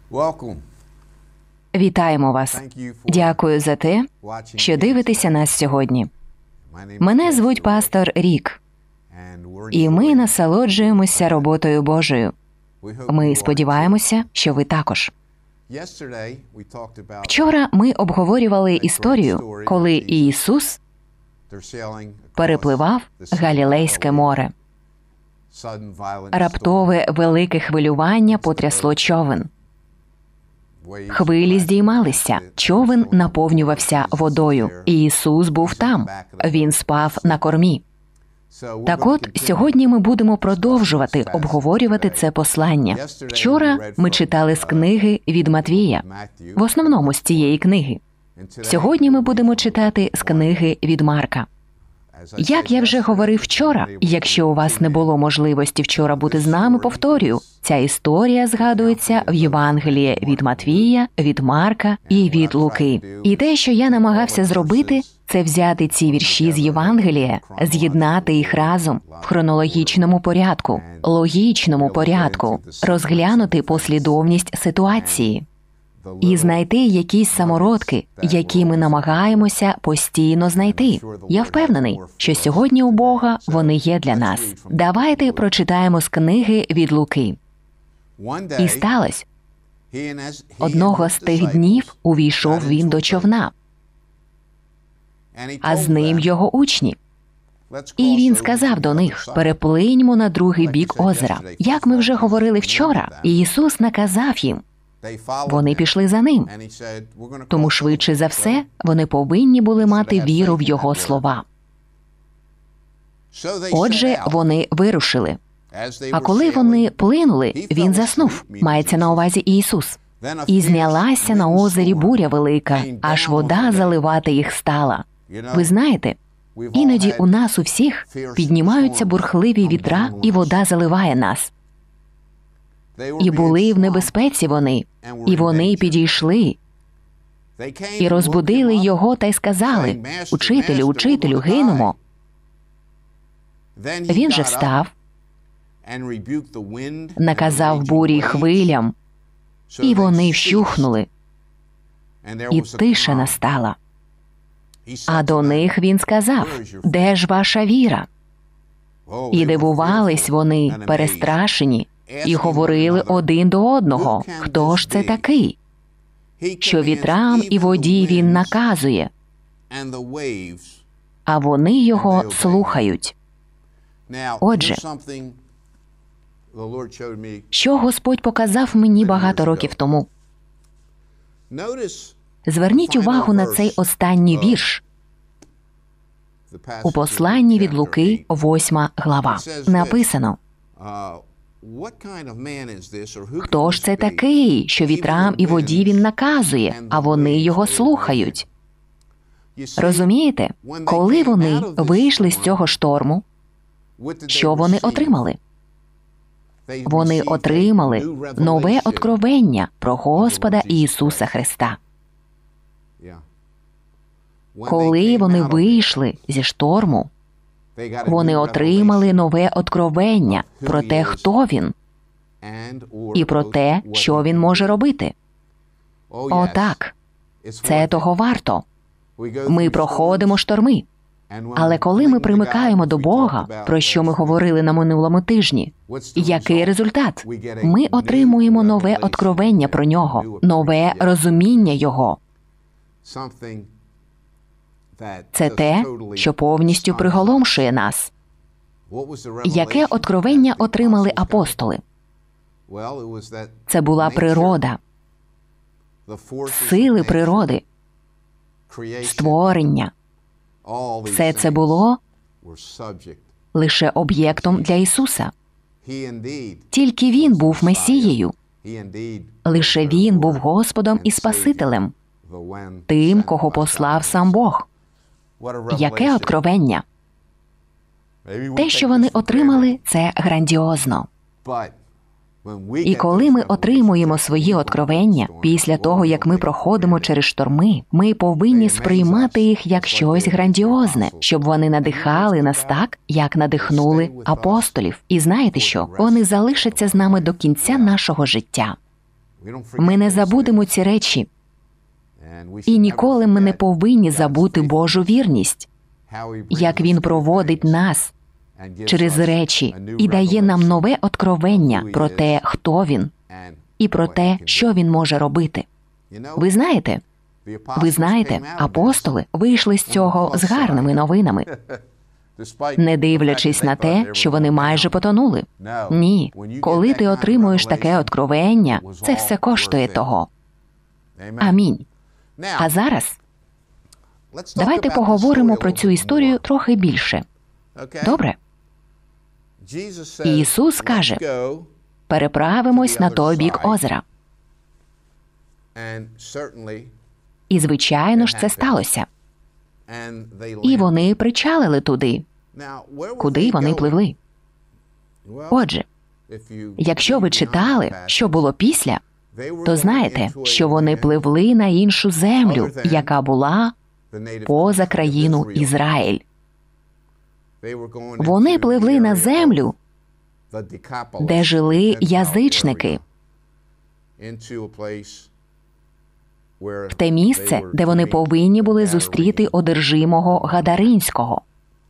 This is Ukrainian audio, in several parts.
Вітаємо вас. Дякую за те, що дивитеся нас сьогодні. Мене звуть пастор Рік, і ми насолоджуємося роботою Божою. Ми сподіваємося, що ви також. Вчора ми обговорювали історію, коли Ісус перепливав Галілейське море. Раптове велике хвилювання потрясло човен. Хвилі здіймалися, човен наповнювався водою. Ісус був там, Він спав на кормі. Так от, сьогодні ми будемо продовжувати обговорювати це послання. Вчора ми читали з книги від Матвія, в основному з цієї книги. Сьогодні ми будемо читати з книги від Марка. Як я вже говорив вчора, якщо у вас не було можливості вчора бути з нами, повторюю, ця історія згадується в Євангелії від Матвія, від Марка і від Луки. І те, що я намагався зробити, це взяти ці вірші з Євангелія, з'єднати їх разом в хронологічному порядку, логічному порядку, розглянути послідовність ситуації і знайти якісь самородки, які ми намагаємося постійно знайти. Я впевнений, що сьогодні у Бога вони є для нас. Давайте прочитаємо з книги від Луки. «І сталося, одного з тих днів увійшов він до човна, а з ним його учні. І він сказав до них, переплиньмо на другий бік озера. Як ми вже говорили вчора, Ісус наказав їм. Вони пішли за ним, тому швидше за все вони повинні були мати віру в Його слова. Отже, вони вирушили. А коли вони плинули, він заснув, мається на увазі Ісус. І знялася на озері буря велика, аж вода заливати їх стала. Ви знаєте, іноді у нас у всіх піднімаються бурхливі вітра, і вода заливає нас. І були в небезпеці вони, і вони підійшли, і розбудили його та й сказали, «Учителю, учителю, гинемо». Він же встав, наказав бурі й хвилям, і вони вщухнули, і тиша настала. А до них він сказав, «Де ж ваша віра?» І дивувались вони, перестрашені, і говорили один до одного, хто ж це такий, що вітрам і воді він наказує, а вони його слухають. Отже, що Господь показав мені багато років тому? Зверніть увагу на цей останній вірш у посланні від Луки, 8 глава. Написано, «Хто ж це такий, що вітрам і воді він наказує, а вони його слухають?» Розумієте, коли вони вийшли з цього шторму, що вони отримали? Вони отримали нове откровення про Господа Ісуса Христа. Коли вони вийшли зі шторму, вони отримали нове откровення про те, хто Він, і про те, що Він може робити. Отак, це того варто. Ми проходимо шторми. Але коли ми примикаємо до Бога, про що ми говорили на минулому тижні, який результат? Ми отримуємо нове откровення про Нього, нове розуміння Його. Це те, що повністю приголомшує нас. Яке откровення отримали апостоли? Це була природа, сили природи, створення. Все це було лише об'єктом для Ісуса. Тільки Він був Месією. Лише Він був Господом і Спасителем, тим, кого послав сам Бог. Яке откровення? Те, що вони отримали, це грандіозно. І коли ми отримуємо свої откровення, після того, як ми проходимо через шторми, ми повинні сприймати їх як щось грандіозне, щоб вони надихали нас так, як надихнули апостолів. І знаєте що? Вони залишаться з нами до кінця нашого життя. Ми не забудемо ці речі. І ніколи ми не повинні забути Божу вірність, як Він проводить нас через речі і дає нам нове откровення про те, хто Він, і про те, що Він може робити. Ви знаєте, апостоли вийшли з цього з гарними новинами, не дивлячись на те, що вони майже потонули. Ні, коли ти отримуєш таке откровення, це все коштує того. Амінь. А зараз давайте поговоримо про цю історію трохи більше. Добре? Ісус каже, переправимось на той бік озера. І, звичайно ж, це сталося. І вони причалили туди, куди вони пливли. Отже, якщо ви читали, що було після, то знаєте, що вони пливли на іншу землю, яка була поза країну Ізраїль. Вони пливли на землю, де жили язичники, в те місце, де вони повинні були зустріти одержимого Гадаринського.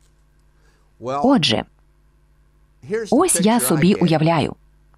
Отже, ось я собі уявляю.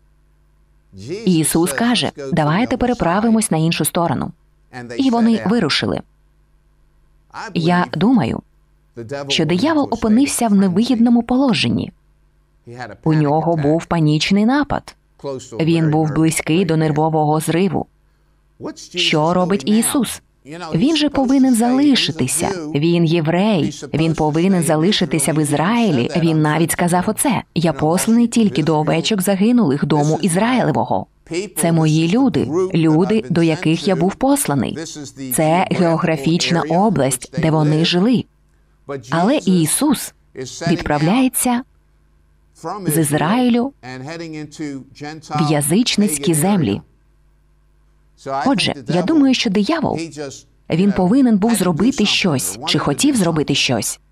Ісус каже, давайте переправимось на іншу сторону. І вони вирушили. Я думаю, що диявол опинився в невигідному положенні. У нього був панічний напад. Він був близький до нервового зриву. Що робить Ісус? Він же повинен залишитися. Він єврей. Він повинен залишитися в Ізраїлі. Він навіть сказав оце. Я посланий тільки до овечок загинулих дому Ізраїлевого. Це мої люди, до яких я був посланий. Це географічна область, де вони жили. Але Ісус відправляється з Ізраїлю в язичницькі землі. Отже, я думаю, що диявол, він повинен був зробити щось, чи хотів зробити щось.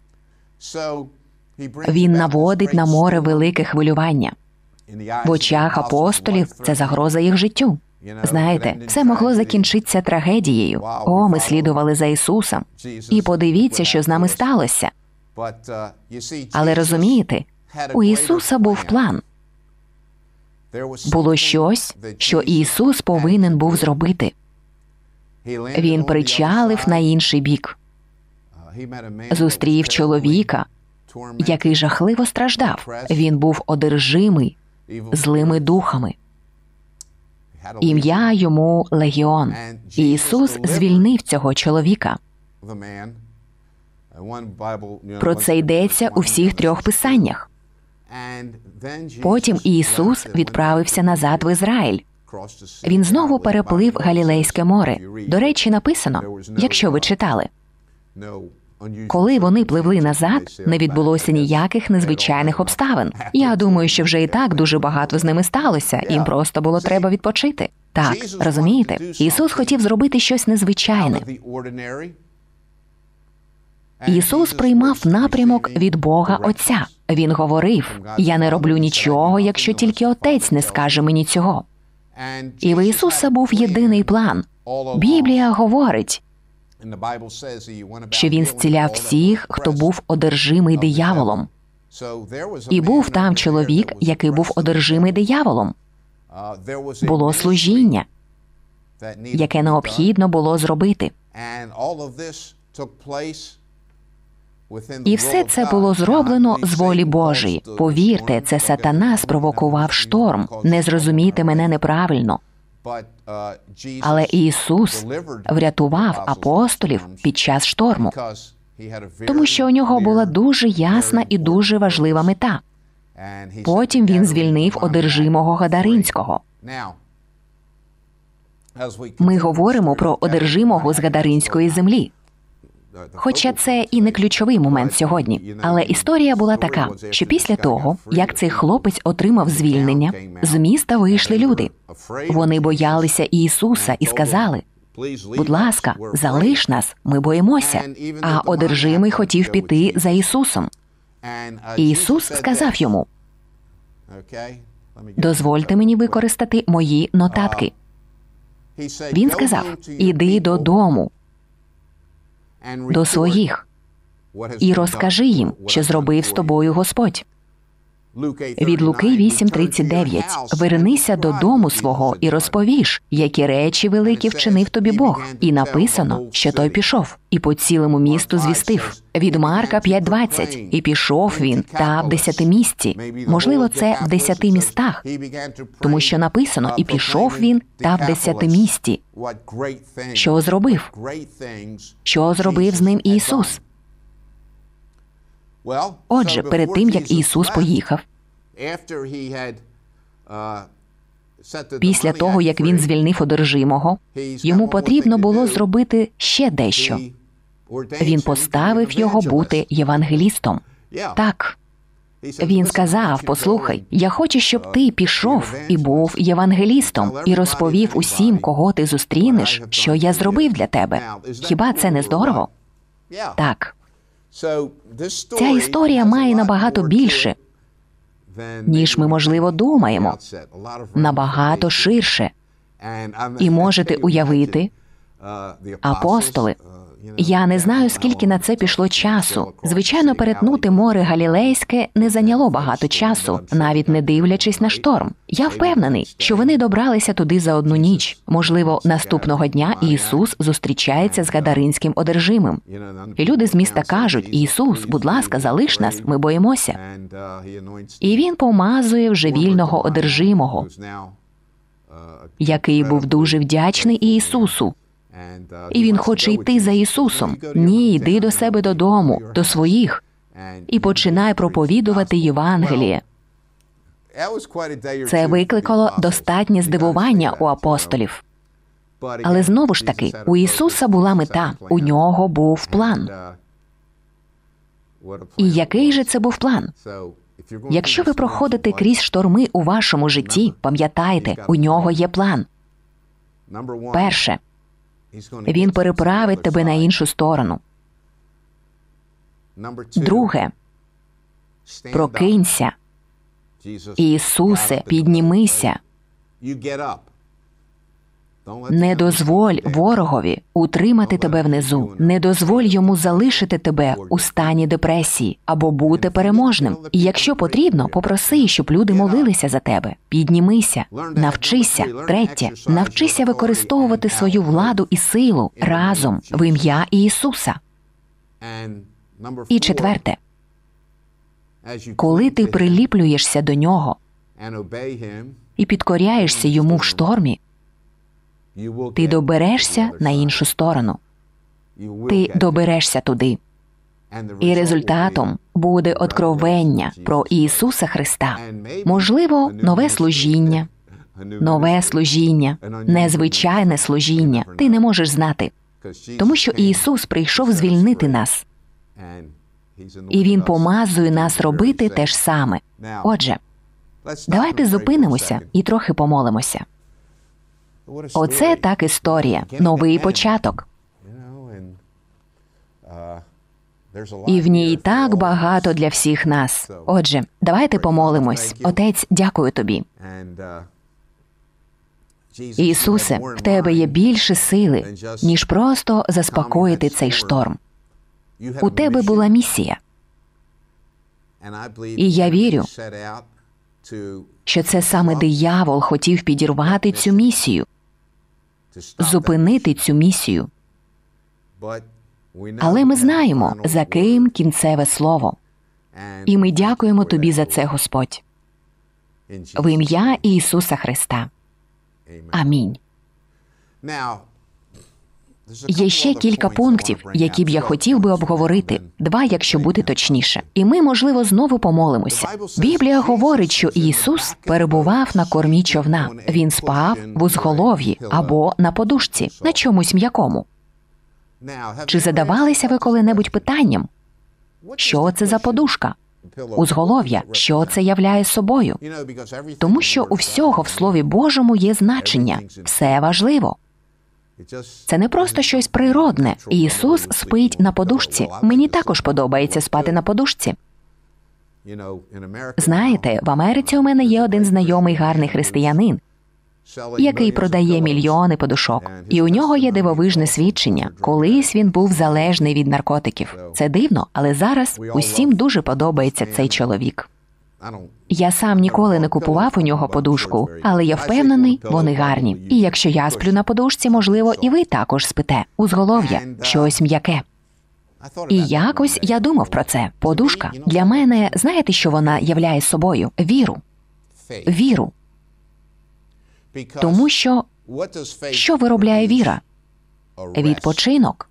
Він наводить на море велике хвилювання. В очах апостолів це загроза їх життю. Знаєте, все могло закінчитися трагедією. О, ми слідували за Ісусом. І подивіться, що з нами сталося. Але розумієте, у Ісуса був план. Було щось, що Ісус повинен був зробити. Він причалив на інший бік. Зустрів чоловіка, який жахливо страждав. Він був одержимий злими духами. Ім'я йому Легіон. І Ісус звільнив цього чоловіка. Про це йдеться у всіх трьох писаннях. Потім Ісус відправився назад в Ізраїль. Він знову переплив Галілейське море. До речі, написано, якщо ви читали, коли вони пливли назад, не відбулося ніяких незвичайних обставин. Я думаю, що вже і так дуже багато з ними сталося, їм просто було треба відпочити. Так, розумієте? Ісус хотів зробити щось незвичайне. Ісус приймав напрямок від Бога Отця. Він говорив, «Я не роблю нічого, якщо тільки Отець не скаже мені цього». І в Ісуса був єдиний план. Біблія говорить, що Він зціляв всіх, хто був одержимий дияволом. І був там чоловік, який був одержимий дияволом. Було служіння, яке необхідно було зробити. І все це було зроблено з волі Божої. Повірте, це сатана спровокував шторм. Не зрозумійте мене неправильно. Але Ісус врятував апостолів під час шторму, тому що у нього була дуже ясна і дуже важлива мета. Потім він звільнив одержимого Гадаринського. Ми говоримо про одержимого з Гадаринської землі. Хоча це і не ключовий момент сьогодні. Але історія була така, що після того, як цей хлопець отримав звільнення, з міста вийшли люди. Вони боялися Ісуса і сказали, «Будь ласка, залиш нас, ми боїмося». А одержимий хотів піти за Ісусом. І Ісус сказав йому, «Дозвольте мені використати мої нотатки». Він сказав: «Іди додому, до своїх, і розкажи їм, що зробив з тобою Господь». Від Луки 8:39. «Вернися додому свого і розповіш, які речі великі вчинив тобі Бог». І написано, що той пішов, і по цілому місту звістив. Від Марка 5:20. «І пішов він, та в 10 місті». Можливо, це в 10 містах, тому що написано, і пішов він, та в 10 місті. Що зробив? Що зробив з ним Ісус? Отже, перед тим, як Ісус поїхав, після того, як він звільнив одержимого, йому потрібно було зробити ще дещо. Він поставив його бути євангелістом. Так. Він сказав: «Послухай, я хочу, щоб ти пішов і був євангелістом, і розповів усім, кого ти зустрінеш, що я зробив для тебе». Хіба це не здорово? Так. Ця історія має набагато більше, ніж ми, можливо, думаємо. Набагато ширше. І можете уявити, апостоли. Я не знаю, скільки на це пішло часу. Звичайно, перетнути море Галілейське не зайняло багато часу, навіть не дивлячись на шторм. Я впевнений, що вони добралися туди за одну ніч. Можливо, наступного дня Ісус зустрічається з гадаринським одержимим. І люди з міста кажуть: «Ісус, будь ласка, залиш нас, ми боїмося». І він помазує вже вільного одержимого, який був дуже вдячний Ісусу. І він хоче йти за Ісусом. «Ні, йди до себе додому, до своїх, і починай проповідувати Євангеліє». Це викликало достатнє здивування у апостолів. Але знову ж таки, у Ісуса була мета, у нього був план. І який же це був план? Якщо ви проходите крізь шторми у вашому житті, пам'ятайте, у нього є план. Перше. Він переправить тебе на іншу сторону. Друге. Прокинься. Ісусе, піднімися. Не дозволь ворогові утримати тебе внизу. Не дозволь йому залишити тебе у стані депресії або бути переможним. І якщо потрібно, попроси, щоб люди молилися за тебе. Піднімися, навчися. Третє. Навчися використовувати свою владу і силу разом в ім'я Ісуса. І четверте. Коли ти приліплюєшся до Нього і підкоряєшся Йому в штормі, ти доберешся на іншу сторону. Ти доберешся туди. І результатом буде откровення про Ісуса Христа. Можливо, нове служіння, незвичайне служіння. Ти не можеш знати. Тому що Ісус прийшов звільнити нас. І Він помазує нас робити те ж саме. Отже, давайте зупинимося і трохи помолимося. Оце так історія, новий початок. І в ній так багато для всіх нас. Отже, давайте помолимось. Отець, дякую Тобі. Ісусе, в Тебе є більше сили, ніж просто заспокоїти цей шторм. У Тебе була місія. І я вірю, що це саме диявол хотів підірвати цю місію, зупинити цю місію. Але ми знаємо, за ким кінцеве слово. І ми дякуємо Тобі за це, Господь. В ім'я Ісуса Христа. Амінь. Є ще кілька пунктів, які б я хотів би обговорити. 2, якщо бути точніше. І ми, можливо, знову помолимося. Біблія говорить, що Ісус перебував на кормі човна. Він спав в узголов'ї або на подушці, на чомусь м'якому. Чи задавалися ви коли-небудь питанням? Що це за подушка? Узголов'я, що це являє собою? Тому що у всього в Слові Божому є значення. Все важливо. Це не просто щось природне. Ісус спить на подушці. Мені також подобається спати на подушці. Знаєте, в Америці у мене є один знайомий гарний християнин. який продає мільйони подушок. І у нього є дивовижне свідчення. Колись він був залежний від наркотиків. Це дивно, але зараз усім дуже подобається цей чоловік. Я сам ніколи не купував у нього подушку, але я впевнений, вони гарні. І якщо я сплю на подушці, можливо, і ви також спите. Узголов'я, щось м'яке. І якось я думав про це. Подушка. Для мене, знаєте, що вона являє собою? Віру. Віру. Тому що виробляє віра? Відпочинок.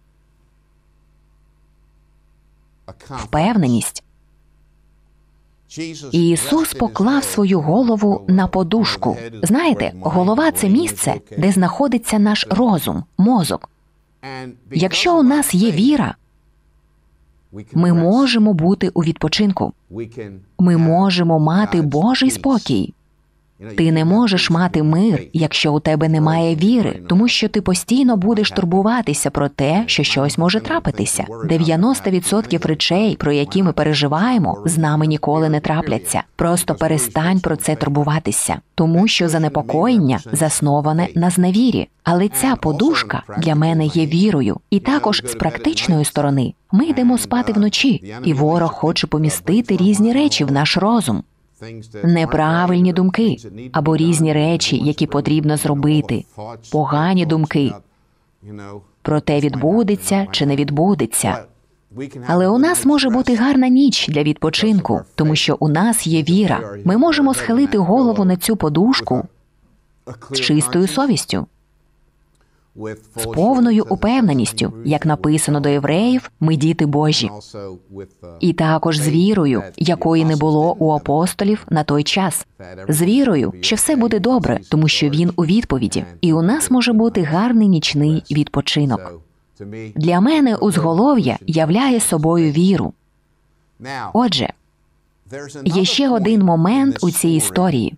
Впевненість. Ісус поклав свою голову на подушку. Знаєте, голова – це місце, де знаходиться наш розум, мозок. Якщо у нас є віра, ми можемо бути у відпочинку. Ми можемо мати Божий спокій. Ти не можеш мати мир, якщо у тебе немає віри, тому що ти постійно будеш турбуватися про те, що щось може трапитися. 90% речей, про які ми переживаємо, з нами ніколи не трапляться. Просто перестань про це турбуватися, тому що занепокоєння засноване на зневірі. Але ця подушка для мене є вірою. І також з практичної сторони ми йдемо спати вночі, і ворог хоче помістити різні речі в наш розум. Неправильні думки, або різні речі, які потрібно зробити, погані думки, про те, відбудеться чи не відбудеться. Але у нас може бути гарна ніч для відпочинку, тому що у нас є віра. Ми можемо схилити голову на цю подушку з чистою совістю, з повною упевненістю, як написано до євреїв, ми діти Божі. І також з вірою, якої не було у апостолів на той час. З вірою, що все буде добре, тому що він у відповіді. І у нас може бути гарний нічний відпочинок. Для мене узголов'я являє собою віру. Отже, є ще один момент у цій історії,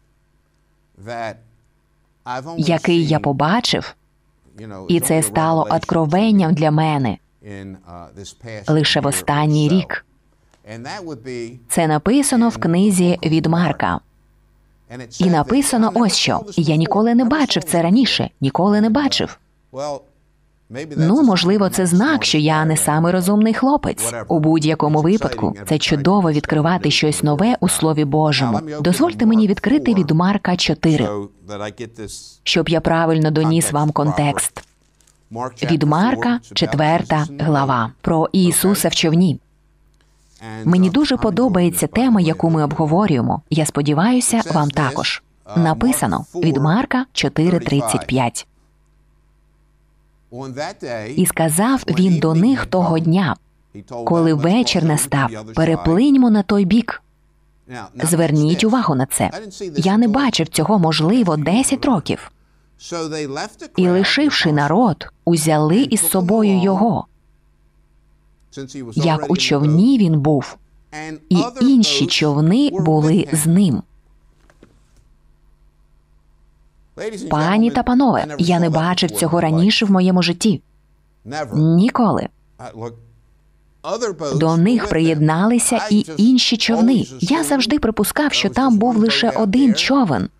який я побачив, і це стало откровенням для мене лише в останній рік. Це написано в книзі від Марка. І написано ось що. Я ніколи не бачив це раніше. Ніколи не бачив. Ну, можливо, це знак, що я не самий розумний хлопець. У будь-якому випадку, це чудово відкривати щось нове у Слові Божому. Дозвольте мені відкрити від Марка 4, щоб я правильно доніс вам контекст. Від Марка, 4 глава, про Ісуса в човні. Мені дуже подобається тема, яку ми обговорюємо. Я сподіваюся, вам також. Написано від Марка 4:35. «І сказав він до них того дня, коли вечір настав, переплиньмо на той бік». Зверніть увагу на це. Я не бачив цього, можливо, 10 років. «І, лишивши народ, узяли із собою його, як у човні він був, і інші човни були з ним». Пані та панове, я не бачив цього раніше в моєму житті. Ніколи. До них приєдналися і інші човни. Я завжди припускав, що там був лише один човен.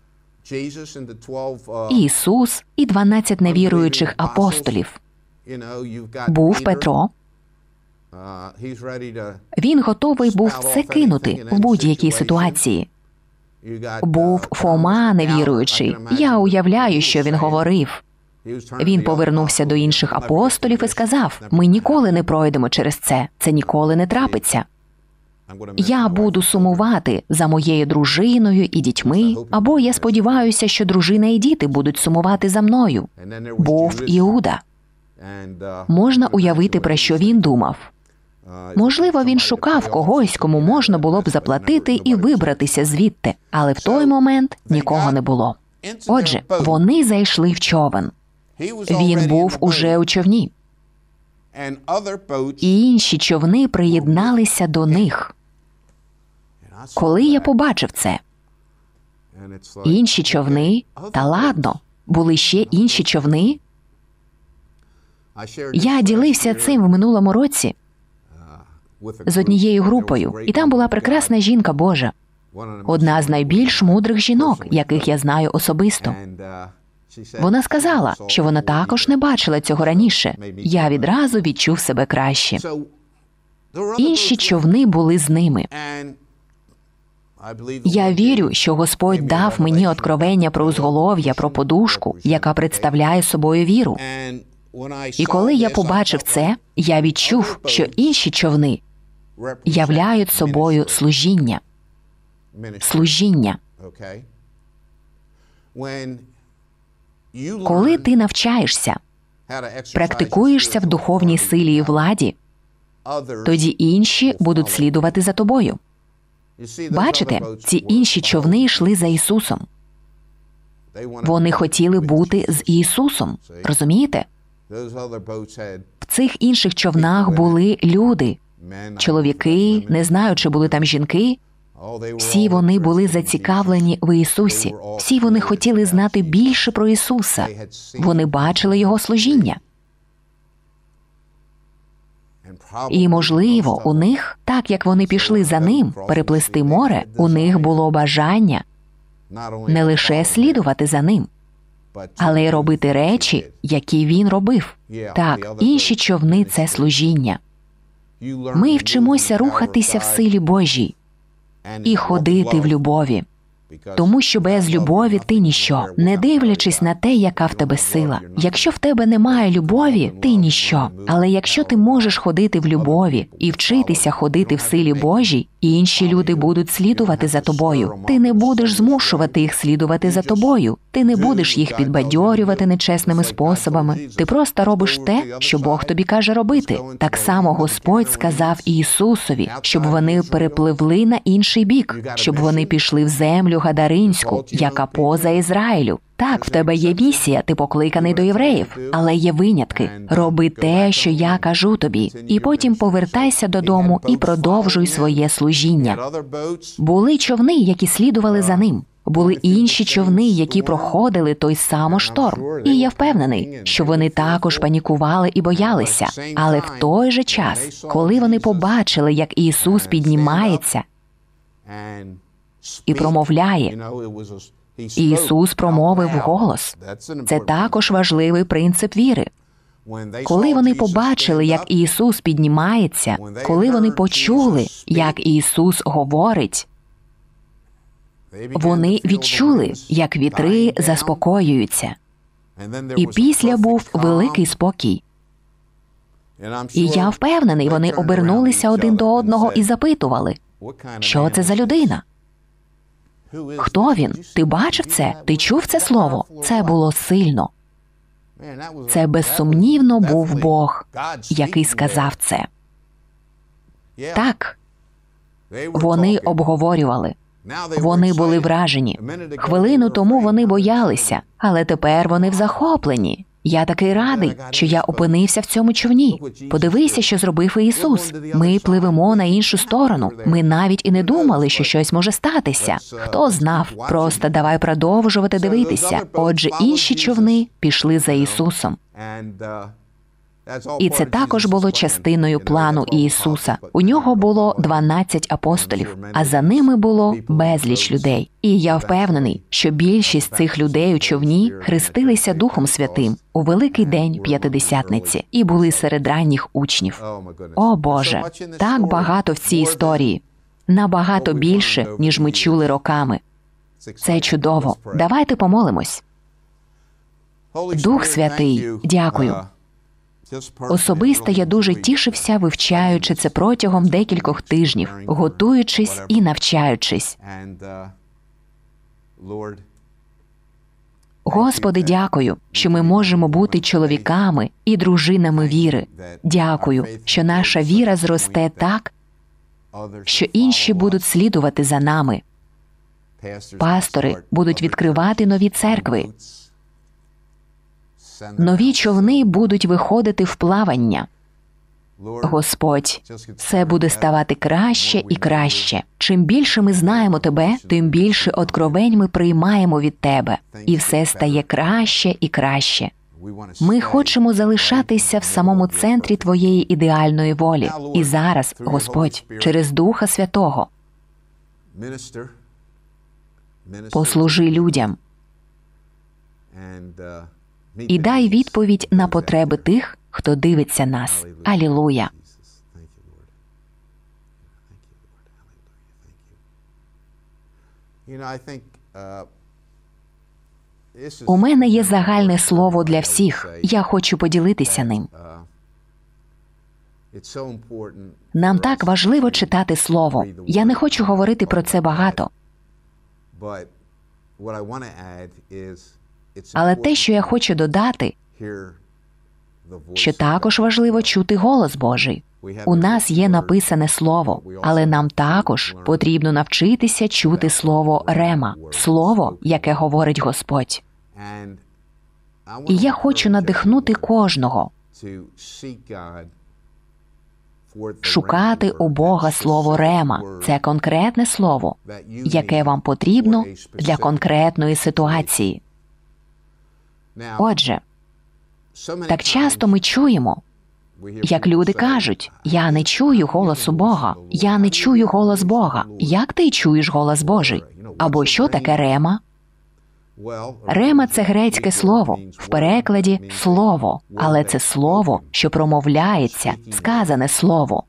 Ісус і 12 невіруючих апостолів. Був Петро. Він готовий був все кинути в будь-якій ситуації. Був Фома невіруючий. Я уявляю, що він говорив. Він повернувся до інших апостолів і сказав, «Ми ніколи не пройдемо через це. Це ніколи не трапиться. Я буду сумувати за моєю дружиною і дітьми, або я сподіваюся, що дружина і діти будуть сумувати за мною». Був Іуда. Можна уявити, про що він думав. Можливо, він шукав когось, кому можна було б заплатити і вибратися звідти, але в той момент нікого не було. Отже, вони зайшли в човен. Він був уже у човні. І інші човни приєдналися до них. Коли я побачив це? Інші човни? Та ладно, були ще інші човни? Я ділився цим в минулому році з однією групою, і там була прекрасна жінка Божа. Одна з найбільш мудрих жінок, яких я знаю особисто. Вона сказала, що вона також не бачила цього раніше. Я відразу відчув себе краще. Інші човни були з ними. Я вірю, що Господь дав мені откровення про узголов'я, про подушку, яка представляє собою віру. І коли я побачив це, я відчув, що інші човни являють собою служіння. Служіння. Коли ти навчаєшся, практикуєшся в духовній силі і владі, тоді інші будуть слідувати за тобою. Бачите, ці інші човни йшли за Ісусом. Вони хотіли бути з Ісусом. Розумієте? В цих інших човнах були люди, чоловіки, не знаю, чи були там жінки. Всі вони були зацікавлені в Ісусі. Всі вони хотіли знати більше про Ісуса. Вони бачили Його служіння. І, можливо, у них, так як вони пішли за Ним переплисти море, у них було бажання не лише слідувати за Ним, але й робити речі, які Він робив. Так, інші човни – це служіння. Ми вчимося рухатися в силі Божій і ходити в любові. Тому що без любові ти ніщо, не дивлячись на те, яка в тебе сила. Якщо в тебе немає любові, ти ніщо. Але якщо ти можеш ходити в любові і вчитися ходити в силі Божій, інші люди будуть слідувати за тобою. Ти не будеш змушувати їх слідувати за тобою. Ти не будеш їх підбадьорювати нечесними способами. Ти просто робиш те, що Бог тобі каже робити. Так само Господь сказав Ісусові, щоб вони перепливли на інший бік, щоб вони пішли в землю Гадаринську, яка поза Ізраїлю. Так, в тебе є місія, ти покликаний до євреїв, але є винятки. Роби те, що я кажу тобі, і потім повертайся додому і продовжуй своє служіння. Були човни, які слідували за ним. Були інші човни, які проходили той самий шторм. І я впевнений, що вони також панікували і боялися. Але в той же час, коли вони побачили, як Ісус піднімається і промовляє, Ісус промовив вголос. Це також важливий принцип віри. Коли вони побачили, як Ісус піднімається, коли вони почули, як Ісус говорить, вони відчули, як вітри заспокоюються. І після був великий спокій. І я впевнений, вони обернулися один до одного і запитували, що це за людина? Хто він? Ти бачив це? Ти чув це слово? Це було сильно. Це безсумнівно був Бог, який сказав це. Так, вони обговорювали. Вони були вражені. Хвилину тому вони боялися, але тепер вони в захопленні. Я такий радий, що я опинився в цьому човні. Подивися, що зробив Ісус. Ми пливемо на іншу сторону. Ми навіть і не думали, що щось може статися. Хто знав? Просто давай продовжувати дивитися. Отже, інші човни пішли за Ісусом. І це також було частиною плану Ісуса. У нього було 12 апостолів, а за ними було безліч людей. І я впевнений, що більшість цих людей у човні хрестилися Духом Святим у великий день П'ятидесятниці і були серед ранніх учнів. О Боже, так багато в цій історії. Набагато більше, ніж ми чули роками. Це чудово. Давайте помолимось. Дух Святий, дякую. Особисто я дуже тішився, вивчаючи це протягом декількох тижнів, готуючись і навчаючись. Господи, дякую, що ми можемо бути чоловіками і дружинами віри. Дякую, що наша віра зросте так, що інші будуть слідувати за нами. Пастори будуть відкривати нові церкви. Нові човни будуть виходити в плавання. Господь, все буде ставати краще і краще. Чим більше ми знаємо Тебе, тим більше откровень ми приймаємо від Тебе. І все стає краще і краще. Ми хочемо залишатися в самому центрі Твоєї ідеальної волі. І зараз, Господь, через Духа Святого, послужи людям. І дай відповідь на потреби тих, хто дивиться нас. Алілуя! У мене є загальне слово для всіх. Я хочу поділитися ним. Нам так важливо читати Слово. Я не хочу говорити про це багато. Але те, що я хочу додати, що також важливо чути голос Божий. У нас є написане Слово, але нам також потрібно навчитися чути Слово Рема, Слово, яке говорить Господь. І я хочу надихнути кожного шукати у Бога Слово Рема. Це конкретне Слово, яке вам потрібно для конкретної ситуації. Отже, так часто ми чуємо, як люди кажуть, «Я не чую голосу Бога, я не чую голос Бога». Як ти чуєш голос Божий? Або що таке Рема? Рема – це грецьке слово, в перекладі «слово», але це слово, що промовляється, сказане слово.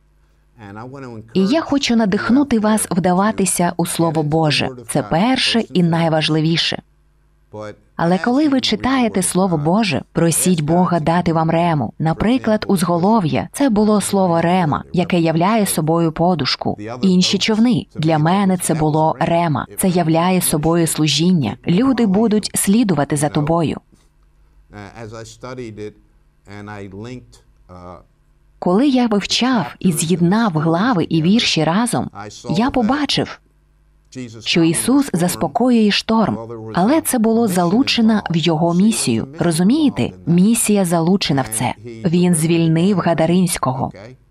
І я хочу надихнути вас вдаватися у Слово Боже. Це перше і найважливіше. Але коли ви читаєте Слово Боже, просіть Бога дати вам рему. Наприклад, узголов'я – це було слово рема, яке являє собою подушку. Інші човни – для мене це було рема. Це являє собою служіння. Люди будуть слідувати за тобою. Коли я вивчав і з'єднав глави і вірші разом, я побачив, що Ісус заспокоює шторм, але це було залучено в Його місію. Розумієте? Місія залучена в це. Він звільнив Гадаринського.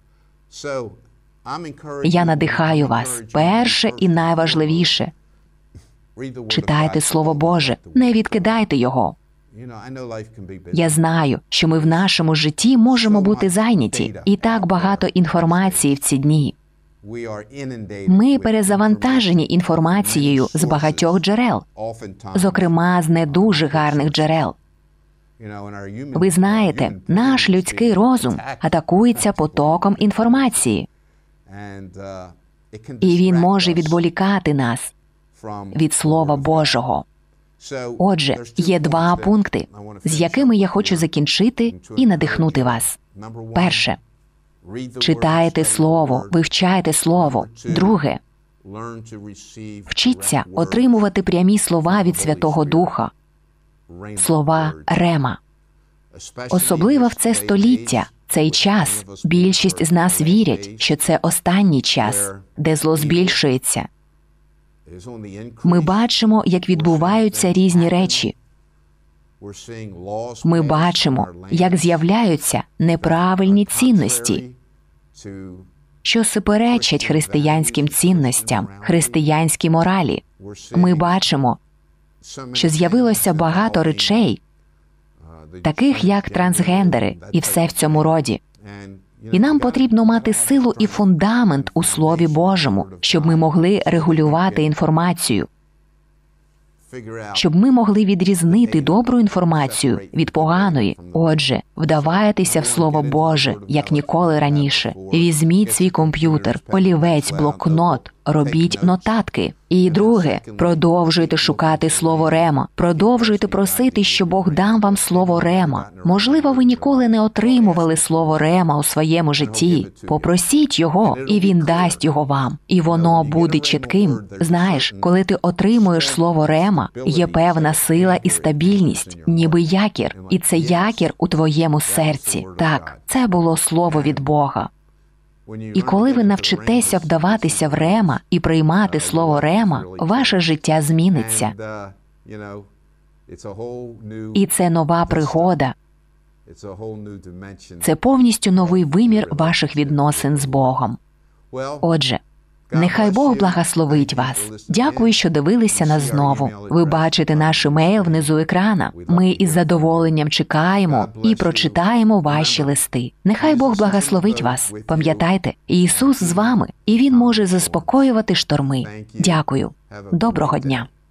Я надихаю вас. Перше і найважливіше. Читайте Слово Боже. Не відкидайте його. Я знаю, що ми в нашому житті можемо бути зайняті. І так багато інформації в ці дні. Ми перезавантажені інформацією з багатьох джерел, зокрема з не дуже гарних джерел. Ви знаєте, наш людський розум атакується потоком інформації, і він може відволікати нас від Слова Божого. Отже, є два пункти, з якими я хочу закінчити і надихнути вас. Перше. Читайте Слово, вивчайте Слово. Друге. Вчіться отримувати прямі слова від Святого Духа. Слова Рема. Особливо в це століття, цей час, більшість з нас вірять, що це останній час, де зло збільшується. Ми бачимо, як відбуваються різні речі. Ми бачимо, як з'являються неправильні цінності, що суперечать християнським цінностям, християнській моралі. Ми бачимо, що з'явилося багато речей, таких як трансгендери і все в цьому роді. І нам потрібно мати силу і фундамент у Слові Божому, щоб ми могли регулювати інформацію, щоб ми могли відрізнити добру інформацію від поганої. Отже, вдавайтеся в Слово Боже, як ніколи раніше. Візьміть свій комп'ютер, олівець, блокнот, робіть нотатки. І друге, продовжуйте шукати Слово Рема. Продовжуйте просити, що Бог дав вам Слово Рема. Можливо, ви ніколи не отримували Слово Рема у своєму житті. Попросіть Його, і Він дасть його вам. І воно буде чітким. Знаєш, коли ти отримуєш Слово Рема, є певна сила і стабільність, ніби якір. І це якір у твоєму серці. Так, це було Слово від Бога. І коли ви навчитеся вдаватися в Рема і приймати Слово Рема, ваше життя зміниться. І це нова пригода. Це повністю новий вимір ваших відносин з Богом. Отже, нехай Бог благословить вас. Дякую, що дивилися нас знову. Ви бачите наш емейл внизу екрана. Ми із задоволенням чекаємо і прочитаємо ваші листи. Нехай Бог благословить вас. Пам'ятайте, Ісус з вами, і Він може заспокоювати шторми. Дякую. Доброго дня.